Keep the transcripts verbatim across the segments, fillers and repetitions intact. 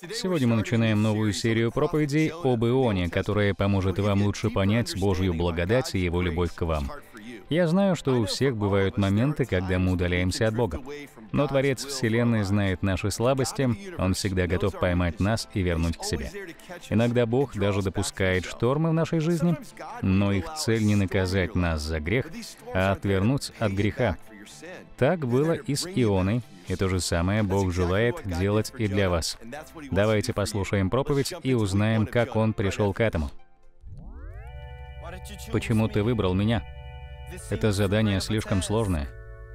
Сегодня мы начинаем новую серию проповедей об Ионе, которая поможет вам лучше понять Божью благодать и Его любовь к вам. Я знаю, что у всех бывают моменты, когда мы удаляемся от Бога. Но Творец Вселенной знает наши слабости, Он всегда готов поймать нас и вернуть к себе. Иногда Бог даже допускает штормы в нашей жизни, но их цель не наказать нас за грех, а отвернуть от греха. Так было и с Ионой, и то же самое Бог желает делать и для вас. Давайте послушаем проповедь и узнаем, как Он пришел к этому. Почему ты выбрал меня? Это задание слишком сложное.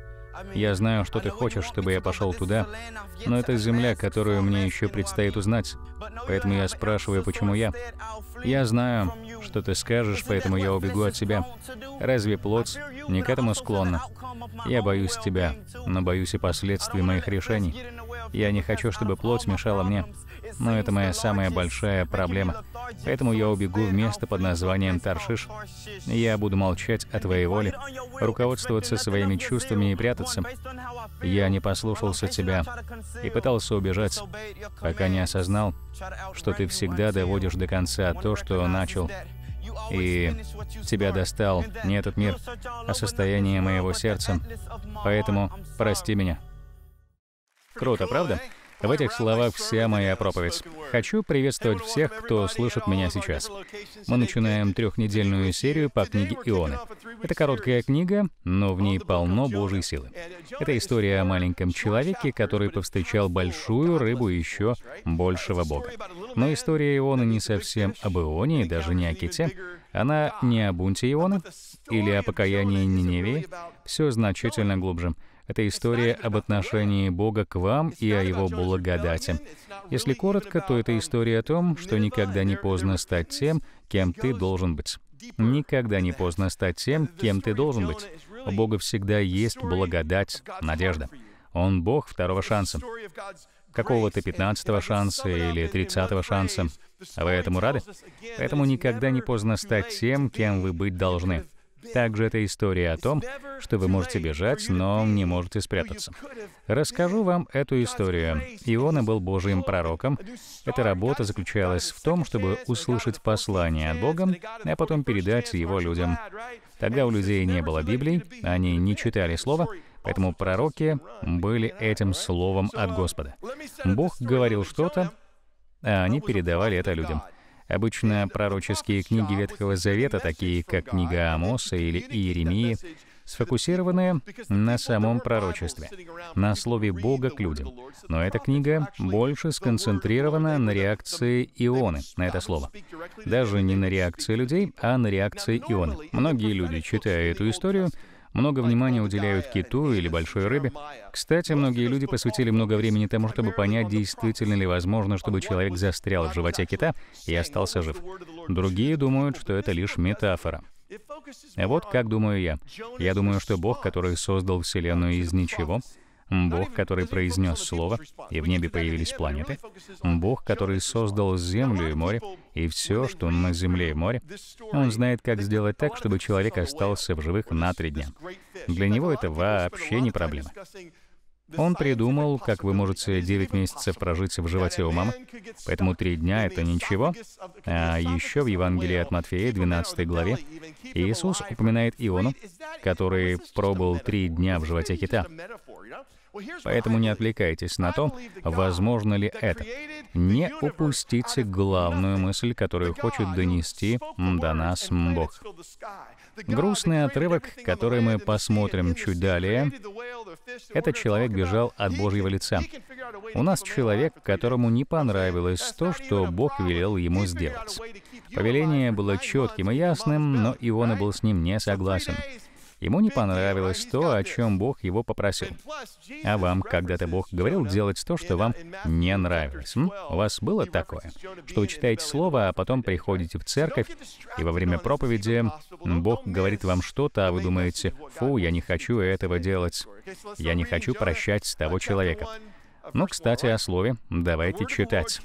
Я знаю, что ты хочешь, чтобы я пошел туда, но это земля, которую мне еще предстоит узнать. Поэтому я спрашиваю, почему я? Я знаю, что ты скажешь, поэтому я убегу от тебя. Разве плоть не к этому склонна? Я боюсь тебя, но боюсь и последствий моих решений. Я не хочу, чтобы плоть мешала мне. Но это моя самая большая проблема. Поэтому я убегу в место под названием Таршиш. Я буду молчать о твоей воле, руководствоваться своими чувствами и прятаться. Я не послушался тебя и пытался убежать, пока не осознал, что ты всегда доводишь до конца то, что начал. И тебя достал не этот мир, а состояние моего сердца. Поэтому прости меня. Круто, правда? В этих словах вся моя проповедь. Хочу приветствовать всех, кто слышит меня сейчас. Мы начинаем трехнедельную серию по книге Ионы. Это короткая книга, но в ней полно Божьей силы. Это история о маленьком человеке, который повстречал большую рыбу и еще большего Бога. Но история Ионы не совсем об Ионе и даже не о ките. Она не о бунте Ионы или о покаянии Ниневии. Все значительно глубже. Это история об отношении Бога к вам и о Его благодати. Если коротко, то это история о том, что никогда не поздно стать тем, кем ты должен быть. Никогда не поздно стать тем, кем ты должен быть. У Бога всегда есть благодать, надежда. Он Бог второго шанса. Какого-то пятнадцатого шанса или тридцатого шанса. Вы этому рады? Поэтому никогда не поздно стать тем, кем вы быть должны. Также это история о том, что вы можете бежать, но не можете спрятаться. Расскажу вам эту историю. Иона был Божьим пророком. Эта работа заключалась в том, чтобы услышать послание от Бога, а потом передать его людям. Тогда у людей не было Библии, они не читали Слово, поэтому пророки были этим Словом от Господа. Бог говорил что-то, а они передавали это людям. Обычно пророческие книги Ветхого Завета, такие как книга Амоса или Иеремии, сфокусированы на самом пророчестве, на слове Бога к людям. Но эта книга больше сконцентрирована на реакции Ионы на это слово. Даже не на реакции людей, а на реакции Ионы. Многие люди, читая эту историю, много внимания уделяют киту или большой рыбе. Кстати, многие люди посвятили много времени тому, чтобы понять, действительно ли возможно, чтобы человек застрял в животе кита и остался жив. Другие думают, что это лишь метафора. А вот как думаю я. Я думаю, что Бог, который создал Вселенную из ничего, Бог, который произнес Слово, и в небе появились планеты, Бог, который создал землю и море, и все, что на земле и море, Он знает, как сделать так, чтобы человек остался в живых на три дня. Для Него это вообще не проблема. Он придумал, как вы можете девять месяцев прожить в животе у мамы, поэтому три дня — это ничего. А еще в Евангелии от Матфея, двенадцатой главе, Иисус упоминает Иону, который пробыл три дня в животе кита. Поэтому не отвлекайтесь на то, возможно ли это. Не упустите главную мысль, которую хочет донести до нас Бог. Грустный отрывок, который мы посмотрим чуть далее, этот человек бежал от Божьего лица. У нас человек, которому не понравилось то, что Бог велел ему сделать. Повеление было четким и ясным, но Иона был с ним не согласен. Ему не понравилось то, о чем Бог его попросил. А вам когда-то Бог говорил делать то, что вам не нравилось? М? У вас было такое? Что вы читаете Слово, а потом приходите в церковь, и во время проповеди Бог говорит вам что-то, а вы думаете: «Фу, я не хочу этого делать. Я не хочу прощать того человека». Ну, кстати, о Слове. Давайте читать.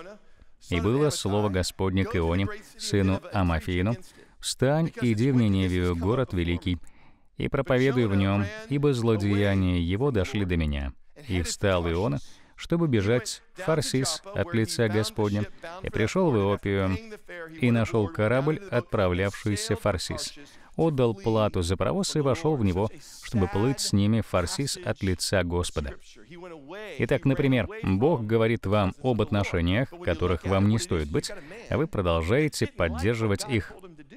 «И было слово Господне к Ионе, сыну Амафиину: встань, иди в Ниневию, город великий, и проповедуй в нем, ибо злодеяния его дошли до меня. И встал Иона, чтобы бежать в Фарсис от лица Господня, и пришел в Иопию, и нашел корабль, отправлявшийся в Фарсис. Отдал плату за паровоз и вошел в него, чтобы плыть с ними в Фарсис от лица Господа. Итак, например, Бог говорит вам об отношениях, в которых вам не стоит быть, а вы продолжаете поддерживать их.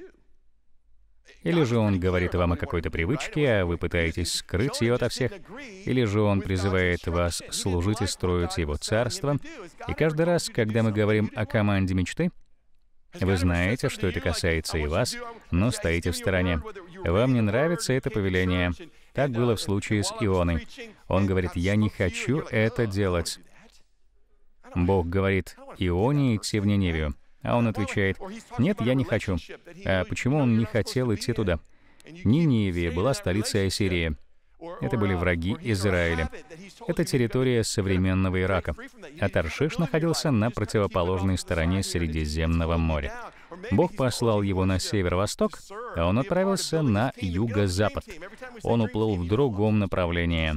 Или же Он говорит вам о какой-то привычке, а вы пытаетесь скрыть ее ото всех. Или же Он призывает вас служить и строить Его Царство. И каждый раз, когда мы говорим о команде мечты, вы знаете, что это касается и вас, но стоите в стороне. Вам не нравится это повеление. Так было в случае с Ионой. Он говорит: «Я не хочу это делать». Бог говорит Ионе идти в Ниневию. А он отвечает: «Нет, я не хочу». А почему он не хотел идти туда? Ниневия была столицей Ассирии. Это были враги Израиля. Это территория современного Ирака. А Таршиш находился на противоположной стороне Средиземного моря. Бог послал его на северо-восток, а он отправился на юго-запад. Он уплыл в другом направлении.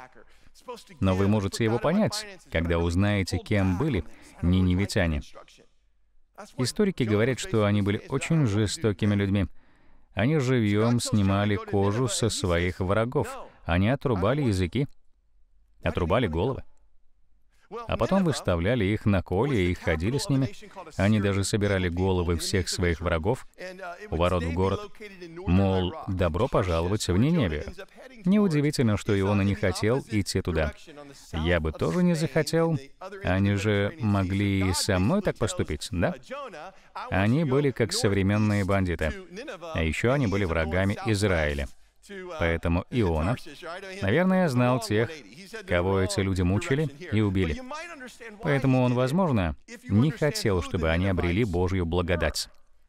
Но вы можете его понять, когда узнаете, кем были ниневитяне. Историки говорят, что они были очень жестокими людьми. Они живьем снимали кожу со своих врагов. Они отрубали языки, отрубали головы. А потом выставляли их на колья и ходили с ними. Они даже собирали головы всех своих врагов у ворот в город. Мол, добро пожаловать в Ниневию. Неудивительно, что Иона не хотел идти туда. Я бы тоже не захотел. Они же могли и со мной так поступить, да? Они были как современные бандиты. А еще они были врагами Израиля. Поэтому Иона, наверное, знал тех, кого эти люди мучили и убили. Поэтому он, возможно, не хотел, чтобы они обрели Божью благодать.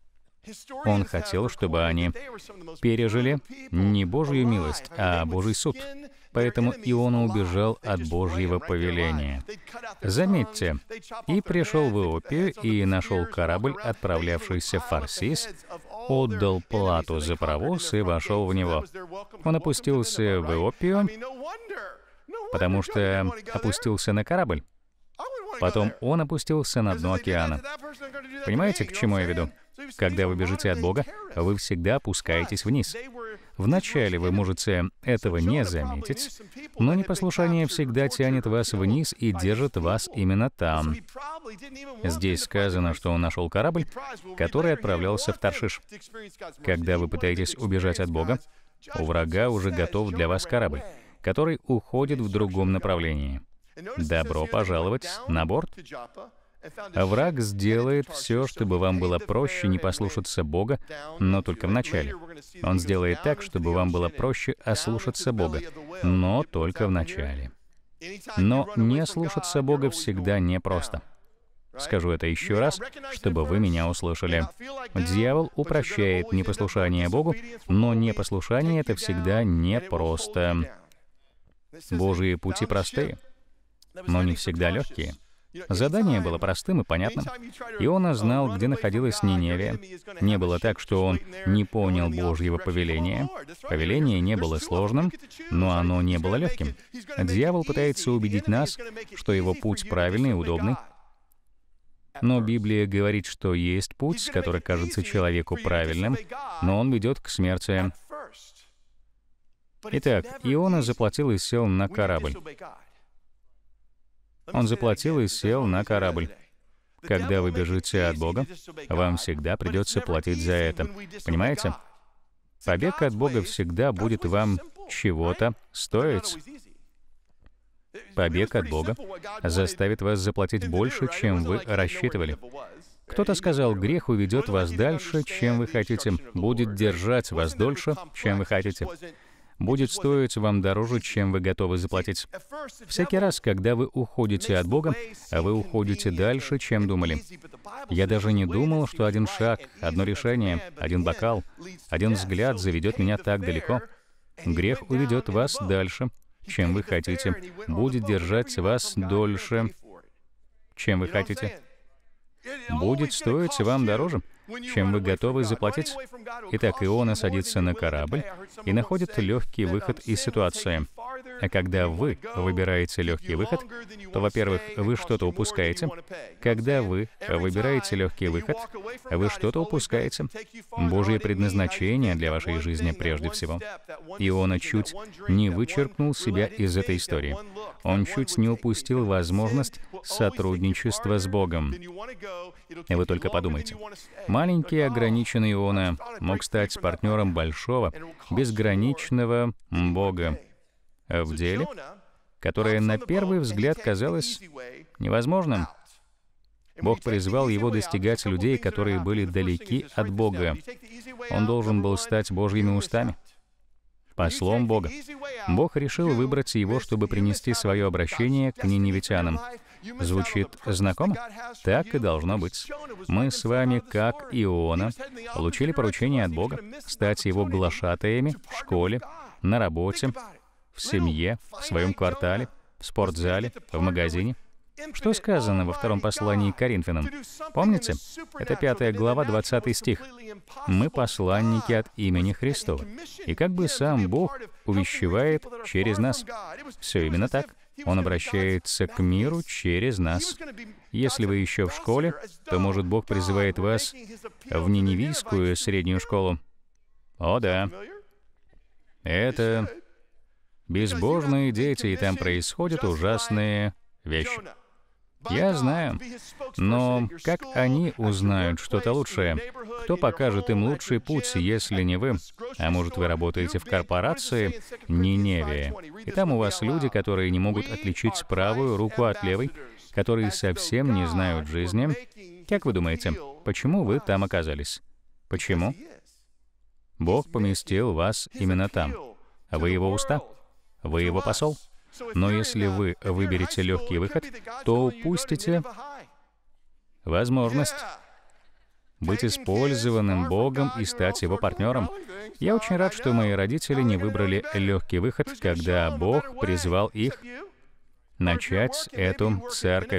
Он хотел, чтобы они пережили не Божью милость, а Божий суд. Поэтому Иона убежал от Божьего повеления. Заметьте, и пришел в Иопию, и нашел корабль, отправлявшийся в Фарсис, отдал плату за паровоз и вошел в него. Он опустился в Иопию, потому что опустился на корабль. Потом он опустился на дно океана. Понимаете, к чему я веду? Когда вы бежите от Бога, вы всегда опускаетесь вниз. Вначале вы можете этого не заметить, но непослушание всегда тянет вас вниз и держит вас именно там. Здесь сказано, что он нашел корабль, который отправлялся в Таршиш. Когда вы пытаетесь убежать от Бога, у врага уже готов для вас корабль, который уходит в другом направлении. Добро пожаловать на борт. А враг сделает все, чтобы вам было проще не послушаться Бога, но только в начале. Он сделает так, чтобы вам было проще ослушаться Бога, но только в начале. Но не слушаться Бога всегда непросто. Скажу это еще раз, чтобы вы меня услышали. Дьявол упрощает непослушание Богу, но непослушание — это всегда непросто. Божьи пути простые, но не всегда легкие. Задание было простым и понятным. Иона знал, где находилась Ниневия. Не было так, что он не понял Божьего повеления. Повеление не было сложным, но оно не было легким. Дьявол пытается убедить нас, что его путь правильный и удобный. Но Библия говорит, что есть путь, который кажется человеку правильным, но он ведет к смерти. Итак, Иона заплатил и сел на корабль. Он заплатил и сел на корабль. Когда вы бежите от Бога, вам всегда придется платить за это. Понимаете? Побег от Бога всегда будет вам чего-то стоить. Побег от Бога заставит вас заплатить больше, чем вы рассчитывали. Кто-то сказал, грех уведет вас дальше, чем вы хотите, будет держать вас дольше, чем вы хотите, будет стоить вам дороже, чем вы готовы заплатить. Всякий раз, когда вы уходите от Бога, вы уходите дальше, чем думали. Я даже не думал, что один шаг, одно решение, один бокал, один взгляд заведет меня так далеко. Грех уведет вас дальше, чем вы хотите, будет держать вас дольше, чем вы хотите. Будет стоить вам дороже. чем вы готовы заплатить. Итак, Иона садится на корабль и находит легкий выход из ситуации. А когда вы выбираете легкий выход, то, во-первых, вы что-то упускаете. Когда вы выбираете легкий выход, вы что-то упускаете. Божье предназначение для вашей жизни прежде всего. Иона чуть не вычеркнул себя из этой истории. Он чуть не упустил возможность сотрудничества с Богом. И вы только подумайте. Маленький ограниченный Иона мог стать партнером большого, безграничного Бога в деле, которое на первый взгляд казалось невозможным. Бог призвал его достигать людей, которые были далеки от Бога. Он должен был стать Божьими устами, послом Бога. Бог решил выбрать его, чтобы принести свое обращение к ниневитянам. Звучит знакомо? Так и должно быть. Мы с вами, как Иона, получили поручение от Бога стать его глашатаями в школе, на работе, в семье, в своем квартале, в спортзале, в магазине. Что сказано во втором послании к Коринфянам? Помните? Это пятая глава, двадцатый стих. «Мы посланники от имени Христова». И как бы сам Бог увещевает через нас. Все именно так. Он обращается к миру через нас. Если вы еще в школе, то, может, Бог призывает вас в ниневийскую среднюю школу. О, да. Это безбожные дети, и там происходят ужасные вещи. Я знаю, но как они узнают что-то лучшее? Кто покажет им лучший путь, если не вы? А может, вы работаете в корпорации Ниневия, и там у вас люди, которые не могут отличить правую руку от левой, которые совсем не знают жизни. Как вы думаете, почему вы там оказались? Почему? Бог поместил вас именно там. Вы его уста, вы его посол. Но если вы выберете легкий выход, то упустите возможность быть использованным Богом и стать его партнером. Я очень рад, что мои родители не выбрали легкий выход, когда Бог призвал их начать эту церковь.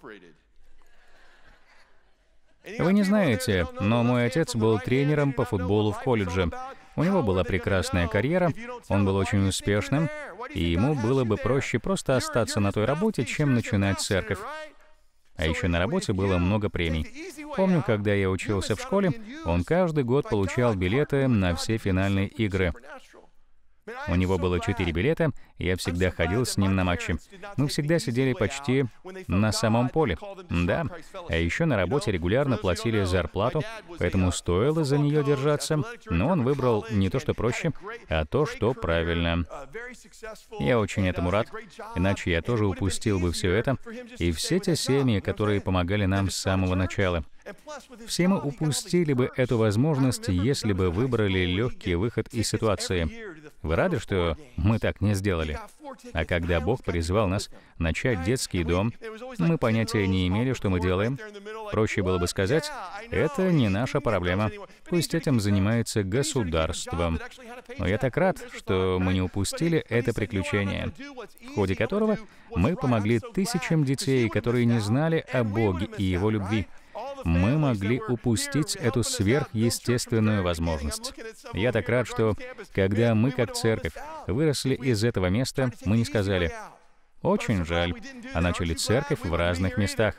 Вы не знаете, но мой отец был тренером по футболу в колледже. У него была прекрасная карьера, он был очень успешным, и ему было бы проще просто остаться на той работе, чем начинать церковь. А еще на работе было много премий. Помню, когда я учился в школе, он каждый год получал билеты на все финальные игры. У него было четыре билета, и я всегда ходил с ним на матчи. Мы всегда сидели почти на самом поле. Да, а еще на работе регулярно платили зарплату, поэтому стоило за нее держаться. Но он выбрал не то, что проще, а то, что правильно. Я очень этому рад, иначе я тоже упустил бы все это, и все те семьи, которые помогали нам с самого начала. Все мы упустили бы эту возможность, если бы выбрали легкий выход из ситуации. Вы рады, что мы так не сделали? А когда Бог призвал нас начать детский дом, мы понятия не имели, что мы делаем. Проще было бы сказать, это не наша проблема. Пусть этим занимается государство. Но я так рад, что мы не упустили это приключение, в ходе которого мы помогли тысячам детей, которые не знали о Боге и Его любви. Мы могли упустить эту сверхъестественную возможность. Я так рад, что, когда мы, как церковь, выросли из этого места, мы не сказали «очень жаль», а начали церковь в разных местах.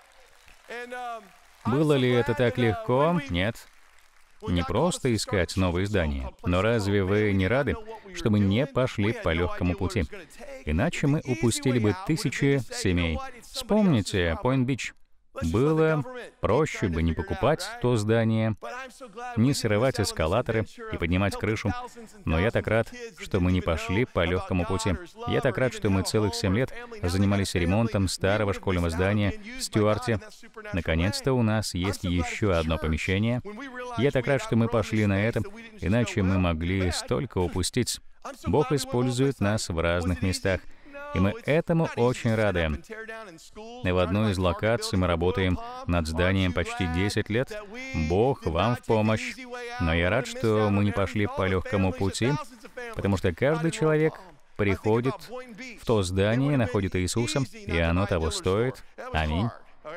Было ли это так легко? Нет. Не просто искать новые здания. Но разве вы не рады, что мы не пошли по легкому пути? Иначе мы упустили бы тысячи семей. Вспомните Пойнт-Бич. Было проще бы не покупать то здание, не срывать эскалаторы и поднимать крышу. Но я так рад, что мы не пошли по легкому пути. Я так рад, что мы целых семь лет занимались ремонтом старого школьного здания в Стюарте. Наконец-то у нас есть еще одно помещение. Я так рад, что мы пошли на это, иначе мы могли столько упустить. Бог использует нас в разных местах. И мы этому очень рады. И в одной из локаций мы работаем над зданием почти десять лет. Бог вам в помощь. Но я рад, что мы не пошли по легкому пути, потому что каждый человек приходит в то здание, находит Иисуса, и оно того стоит. Аминь.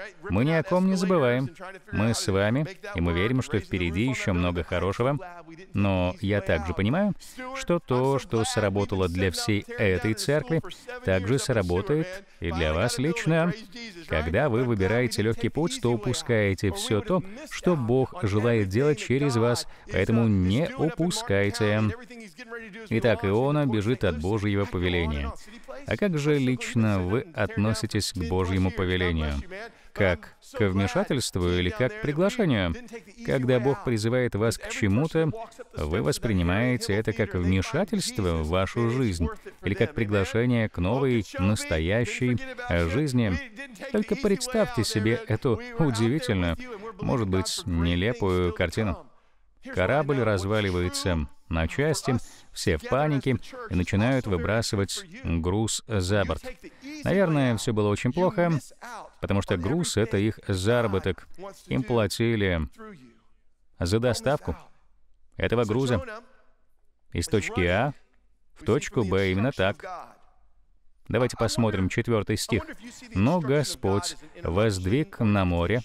Мы ни о ком не забываем. Мы с вами, и мы верим, что впереди еще много хорошего. Но я также понимаю, что то, что сработало для всей этой церкви, также сработает и для вас лично. Когда вы выбираете легкий путь, то упускаете все то, что Бог желает делать через вас, поэтому не упускайте. Итак, Иона бежит от Божьего повеления. А как же лично вы относитесь к Божьему повелению? Как к вмешательству или как к приглашению? Когда Бог призывает вас к чему-то, вы воспринимаете это как вмешательство в вашу жизнь или как приглашение к новой, настоящей жизни. Только представьте себе эту удивительную, может быть, нелепую картину. Корабль разваливается на части, все в панике и начинают выбрасывать груз за борт. Наверное, все было очень плохо, потому что груз — это их заработок. Им платили за доставку этого груза из точки А в точку Б. Именно так. Давайте посмотрим четвертый стих. «Но Господь воздвиг на море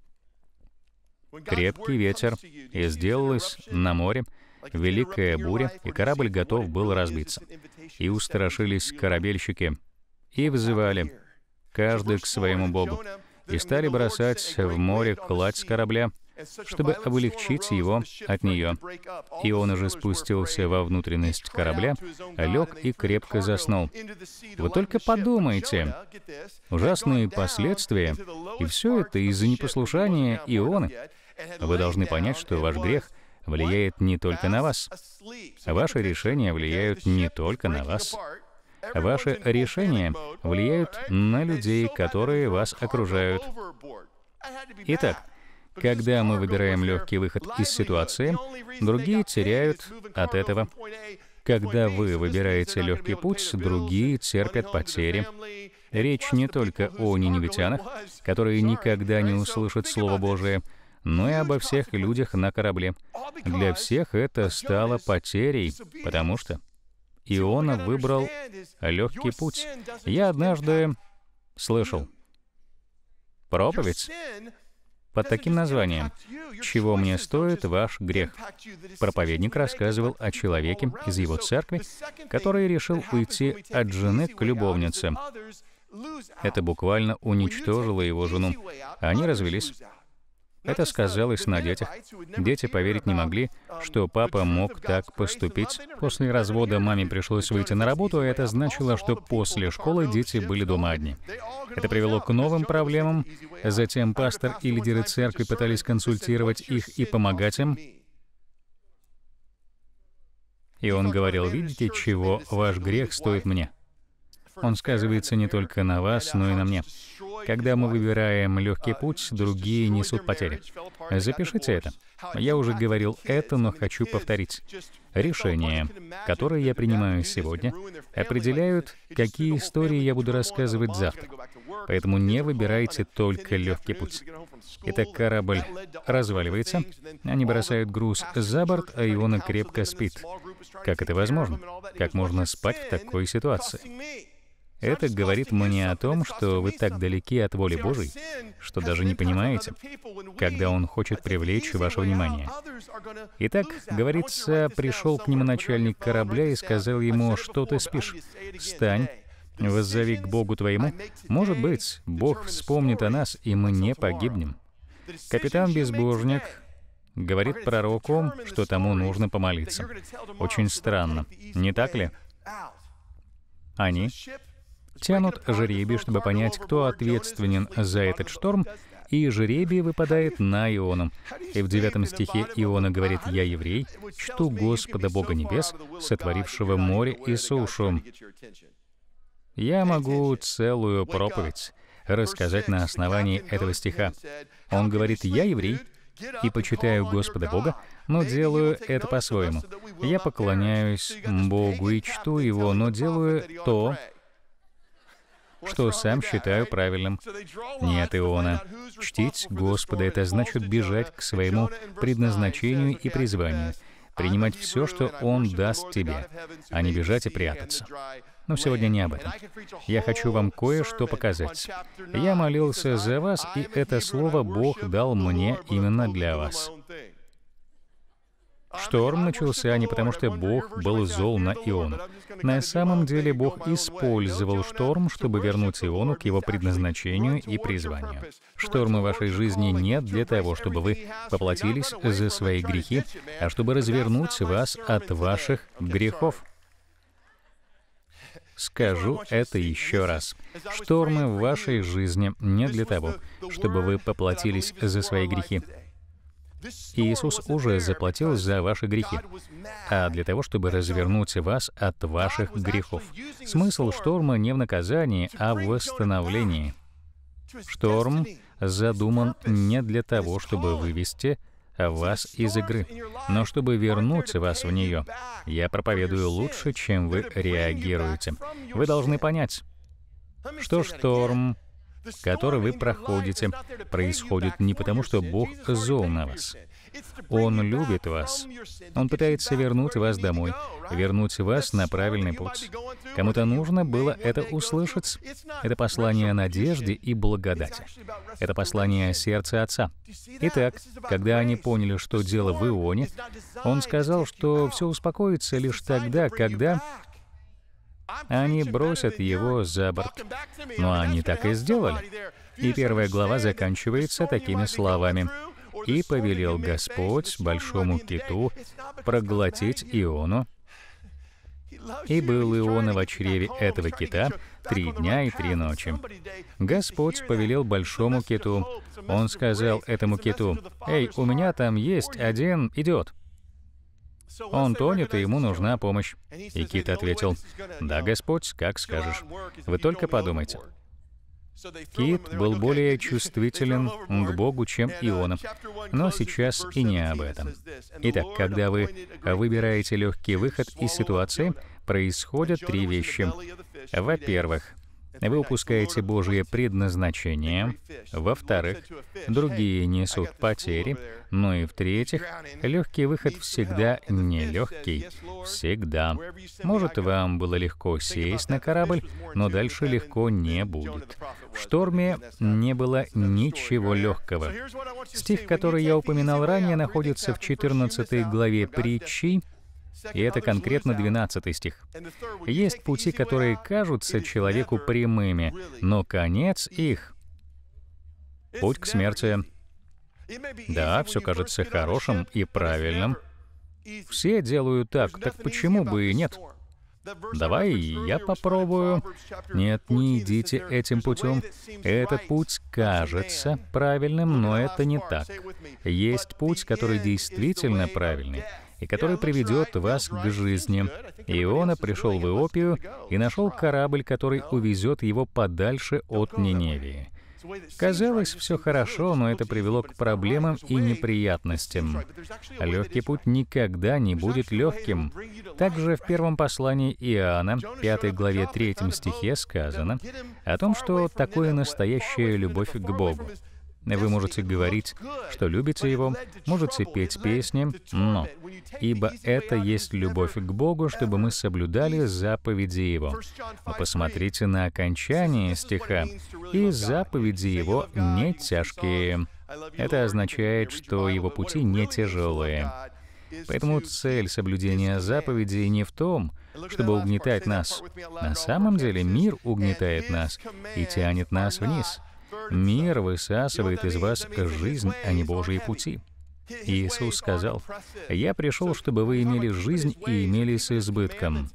крепкий ветер, и сделалась на море великая буря, и корабль готов был разбиться. И устрашились корабельщики, и взывали, каждый к своему богу, и стали бросать в море кладь с корабля, чтобы облегчить его от нее. И он уже спустился во внутренность корабля, лег и крепко заснул». Вы только подумайте, ужасные последствия, и все это из-за непослушания Ионы. Вы должны понять, что ваш грех влияет не только на вас. Ваши решения влияют не только на вас. Ваши решения влияют на людей, которые вас окружают. Итак, когда мы выбираем легкий выход из ситуации, другие теряют от этого. Когда вы выбираете легкий путь, другие терпят потери. Речь не только о ниневитянах, которые никогда не услышат Слово Божие, но и обо всех людях на корабле. Для всех это стало потерей, потому что Иона выбрал легкий путь. Я однажды слышал проповедь под таким названием «Чего мне стоит ваш грех?». Проповедник рассказывал о человеке из его церкви, который решил уйти от жены к любовнице. Это буквально уничтожило его жену. Они развелись. Это сказалось на детях. Дети поверить не могли, что папа мог так поступить. После развода маме пришлось выйти на работу, и это значило, что после школы дети были дома одни. Это привело к новым проблемам. Затем пастор и лидеры церкви пытались консультировать их и помогать им. И он говорил: «Видите, чего ваш грех стоит мне? Он сказывается не только на вас, но и на мне. Когда мы выбираем легкий путь, другие несут потери». Запишите это. Я уже говорил это, но хочу повторить. Решения, которые я принимаю сегодня, определяют, какие истории я буду рассказывать завтра. Поэтому не выбирайте только легкий путь. Итак, корабль разваливается, они бросают груз за борт, а Иона крепко спит. Как это возможно? Как можно спать в такой ситуации? Это говорит мне о том, что вы так далеки от воли Божией, что даже не понимаете, когда Он хочет привлечь ваше внимание. Итак, говорится, пришел к нему начальник корабля и сказал ему: «Что ты спишь? Встань, воззови к Богу твоему. Может быть, Бог вспомнит о нас, и мы не погибнем». Капитан-безбожник говорит пророку, что тому нужно помолиться. Очень странно, не так ли? Они тянут жребий, чтобы понять, кто ответственен за этот шторм, и жребий выпадает на Иону. И в девятом стихе Иона говорит: «Я еврей, чту Господа Бога небес, сотворившего море и сушу». Я могу целую проповедь рассказать на основании этого стиха. Он говорит: «Я еврей и почитаю Господа Бога, но делаю это по-своему. Я поклоняюсь Богу и чту Его, но делаю то, что сам считаю правильным». Нет, Иона. Чтить Господа — это значит бежать к своему предназначению и призванию, принимать все, что Он даст тебе, а не бежать и прятаться. Но сегодня не об этом. Я хочу вам кое-что показать. Я молился за вас, и это слово Бог дал мне именно для вас. Шторм начался не потому, что Бог был зол на Иону. На самом деле Бог использовал шторм, чтобы вернуть Иону к его предназначению и призванию. Шторма в вашей жизни нет для того, чтобы вы поплатились за свои грехи, а чтобы развернуть вас от ваших грехов. Скажу это еще раз. Штормы в вашей жизни не для того, чтобы вы поплатились за свои грехи. Иисус уже заплатил за ваши грехи, а для того, чтобы развернуть вас от ваших грехов. Смысл шторма не в наказании, а в восстановлении. Шторм задуман не для того, чтобы вывести вас из игры, но чтобы вернуть вас в нее. Я проповедую лучше, чем вы реагируете. Вы должны понять, что шторм, который вы проходите, происходит не потому, что Бог зол на вас. Он любит вас. Он пытается вернуть вас домой, вернуть вас на правильный путь. Кому-то нужно было это услышать. Это послание о надежде и благодати. Это послание о сердце Отца. Итак, когда они поняли, что дело в Ионе, Он сказал, что все успокоится лишь тогда, когда они бросят его за борт. Но они так и сделали. И первая глава заканчивается такими словами. «И повелел Господь большому киту проглотить Иону. И был Иона в чреве этого кита три дня и три ночи. Господь повелел большому киту. Он сказал этому киту: «Эй, у меня там есть один идиот. Он тонет, и ему нужна помощь». И кит ответил: «Да, Господь, как скажешь. Вы только подумайте». Кит был более чувствителен к Богу, чем Иона. Но сейчас и не об этом. Итак, когда вы выбираете легкий выход из ситуации, происходят три вещи. Во-первых, вы упускаете Божье предназначение. Во-вторых, другие несут потери. Ну и в-третьих, легкий выход всегда нелегкий. Всегда. Может, вам было легко сесть на корабль, но дальше легко не будет. В шторме не было ничего легкого. Стих, который я упоминал ранее, находится в четырнадцатой главе Притчи, и это конкретно двенадцатый стих. «Есть пути, которые кажутся человеку прямыми, но конец их — путь к смерти». Да, все кажется хорошим и правильным. Все делают так, так почему бы и нет? Давай я попробую. Нет, не идите этим путем. Этот путь кажется правильным, но это не так. Есть путь, который действительно правильный, и который приведет вас к жизни. Иона пришел в Иопию и нашел корабль, который увезет его подальше от Ниневии. Казалось, все хорошо, но это привело к проблемам и неприятностям. Легкий путь никогда не будет легким. Также в первом послании Иоанна, пятой главе третьем стихе сказано о том, что такое настоящая любовь к Богу. Вы можете говорить, что любите Его, можете петь песни, но ибо это есть любовь к Богу, чтобы мы соблюдали заповеди Его. Но посмотрите на окончание стиха. «И заповеди Его не тяжкие». Это означает, что Его пути не тяжелые. Поэтому цель соблюдения заповедей не в том, чтобы угнетать нас. На самом деле мир угнетает нас и тянет нас вниз. Мир высасывает из вас жизнь, а не Божьи пути. Иисус сказал: «Я пришел, чтобы вы имели жизнь и имели с избытком.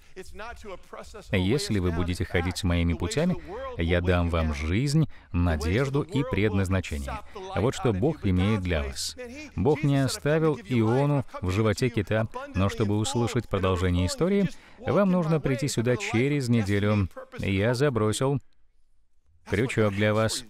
Если вы будете ходить моими путями, я дам вам жизнь, надежду и предназначение». Вот что Бог имеет для вас. Бог не оставил Иону в животе кита, но чтобы услышать продолжение истории, вам нужно прийти сюда через неделю. Я забросил крючок для вас.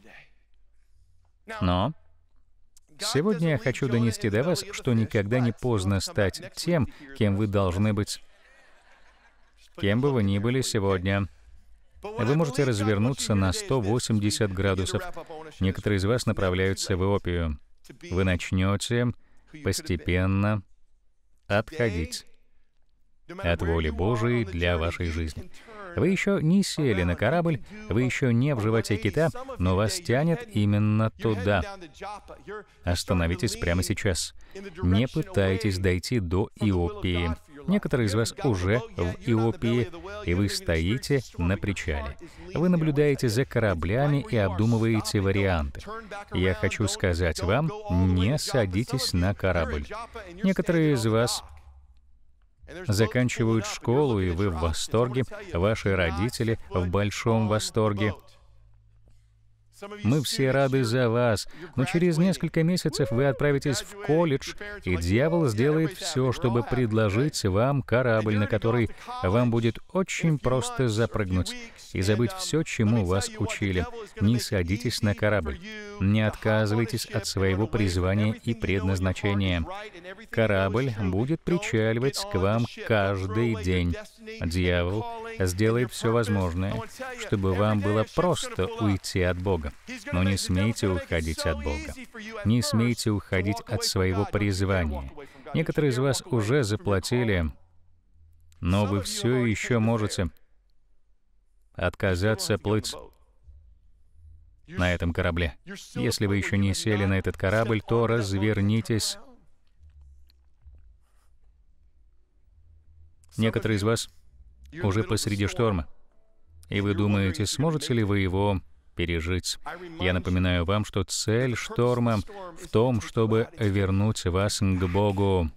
Но сегодня я хочу донести до вас, что никогда не поздно стать тем, кем вы должны быть. Кем бы вы ни были сегодня, вы можете развернуться на сто восемьдесят градусов. Некоторые из вас направляются в Иопию. Вы начнете постепенно отходить от воли Божией для вашей жизни. Вы еще не сели на корабль, вы еще не в животе кита, но вас тянет именно туда. Остановитесь прямо сейчас. Не пытайтесь дойти до Иопии. Некоторые из вас уже в Иопии, и вы стоите на причале. Вы наблюдаете за кораблями и обдумываете варианты. Я хочу сказать вам, не садитесь на корабль. Некоторые из вас заканчивают школу, и вы в восторге, ваши родители в большом восторге. Мы все рады за вас, но через несколько месяцев вы отправитесь в колледж, и дьявол сделает все, чтобы предложить вам корабль, на который вам будет очень просто запрыгнуть и забыть все, чему вас учили. Не садитесь на корабль. Не отказывайтесь от своего призвания и предназначения. Корабль будет причаливать к вам каждый день. Дьявол сделает все возможное, чтобы вам было просто уйти от Бога. Но не смейте уходить от Бога. Не смейте уходить от своего призвания. Некоторые из вас уже заплатили, но вы все еще можете отказаться плыть на этом корабле. Если вы еще не сели на этот корабль, то развернитесь. Некоторые из вас уже посреди шторма, и вы думаете, сможете ли вы его пережить. Я напоминаю вам, что цель шторма в том, чтобы вернуть вас к Богу.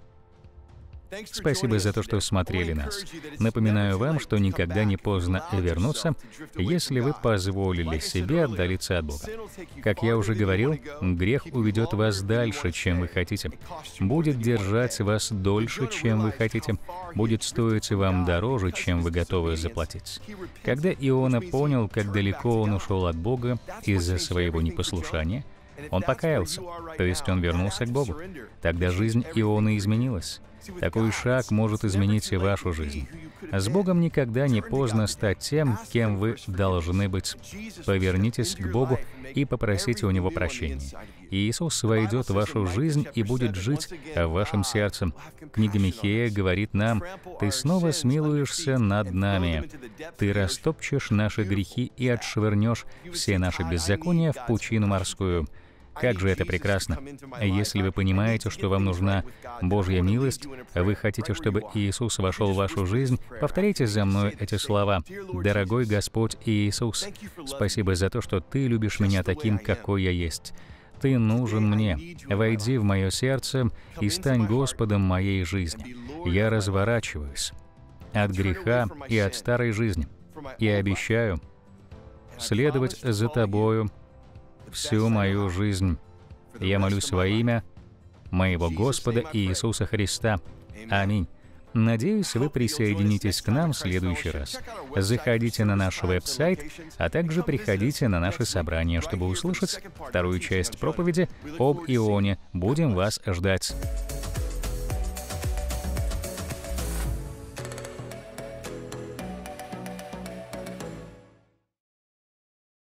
Спасибо за то, что смотрели нас. Напоминаю вам, что никогда не поздно вернуться, если вы позволили себе отдалиться от Бога. Как я уже говорил, грех уведет вас дальше, чем вы хотите. Будет держать вас дольше, чем вы хотите. Будет стоить вам дороже, чем вы готовы заплатить. Когда Иона понял, как далеко он ушел от Бога из-за своего непослушания, он покаялся, то есть он вернулся к Богу. Тогда жизнь Ионы изменилась. Такой шаг может изменить и вашу жизнь. С Богом никогда не поздно стать тем, кем вы должны быть. Повернитесь к Богу и попросите у Него прощения. Иисус войдет в вашу жизнь и будет жить в вашем сердце. Книга Михея говорит нам: «Ты снова смилуешься над нами. Ты растопчешь наши грехи и отшвырнешь все наши беззакония в пучину морскую». Как же это прекрасно! Если вы понимаете, что вам нужна Божья милость, вы хотите, чтобы Иисус вошел в вашу жизнь, повторяйте за мной эти слова. «Дорогой Господь Иисус, спасибо за то, что Ты любишь меня таким, какой я есть. Ты нужен мне. Войди в мое сердце и стань Господом моей жизни. Я разворачиваюсь от греха и от старой жизни, и обещаю следовать за Тобою всю мою жизнь. Я молюсь во имя моего Господа Иисуса Христа. Аминь». Надеюсь, вы присоединитесь к нам в следующий раз. Заходите на наш веб-сайт, а также приходите на наши собрания, чтобы услышать вторую часть проповеди об Ионе. Будем вас ждать.